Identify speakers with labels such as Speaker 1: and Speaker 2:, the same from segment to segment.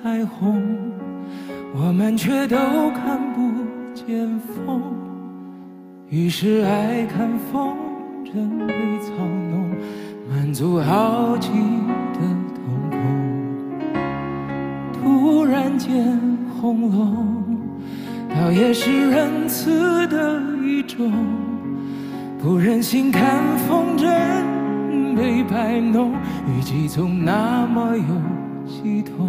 Speaker 1: 彩虹，我们却都看不见风。于是爱看风筝被操弄，满足好奇的瞳孔。突然间红了，倒也是仁慈的一种。不忍心看风筝被摆弄，语气总那么有系统。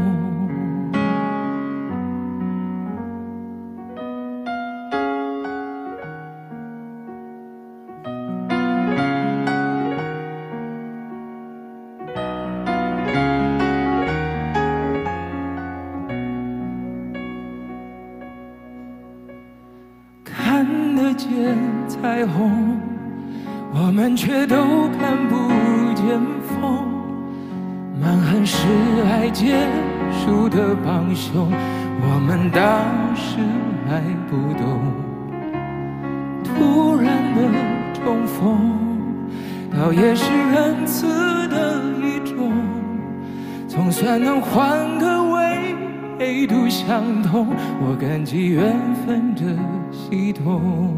Speaker 1: 看得见彩虹，我们却都看不见风。蛮横是爱结束的帮凶，我们当时还不懂。突然的重逢，倒也是仁慈的一种。总算能换个维度相同，我感激缘分的系统。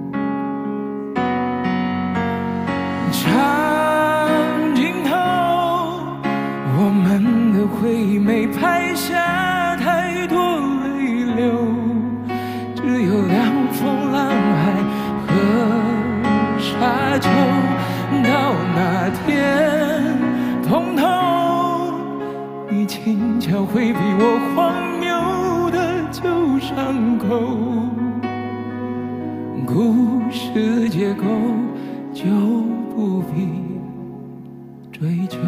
Speaker 1: 长镜头，我们的回忆没拍下太多泪流，只有凉风、浪海和沙丘。到那天碰头，你轻巧回避我荒谬的旧伤口，故事结构就不必追究。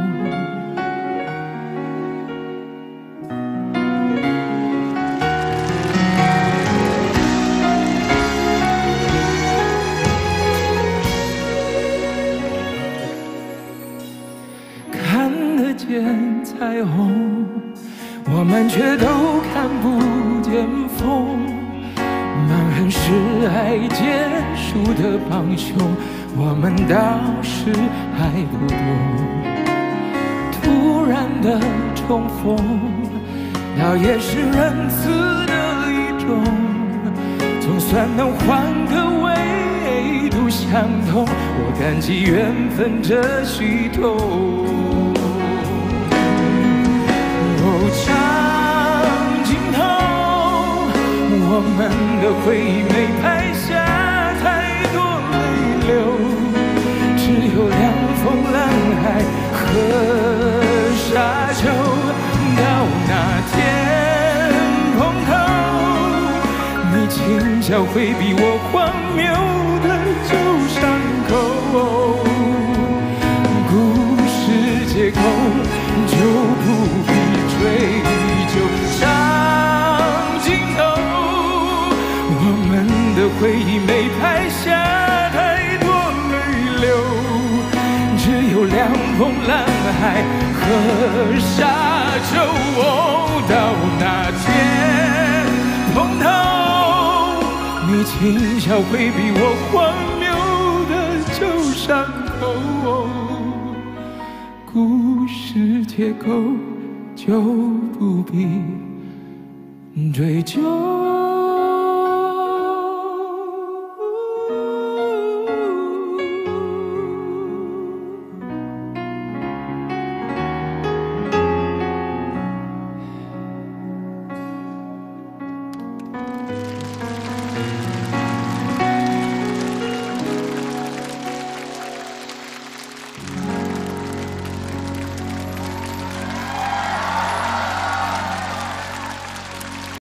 Speaker 1: 看得见彩虹，我们却都看不见风。蛮横是爱结束的帮凶，我们当时还不懂。突然的重逢，倒也是仁慈的一种。总算能换个维度相同，我感激缘分这系统。长镜头，我们的回忆没拍下太多泪流，只有凉风、浪海和沙丘。到那天碰头，你轻巧回避我荒谬的旧伤口，故事结构就不必追究。长镜头，我们的回忆没拍下太多泪流，只有凉风、浪海和沙丘。到那天碰头，你轻巧回避我荒谬的旧伤口，故事结构就不必追究。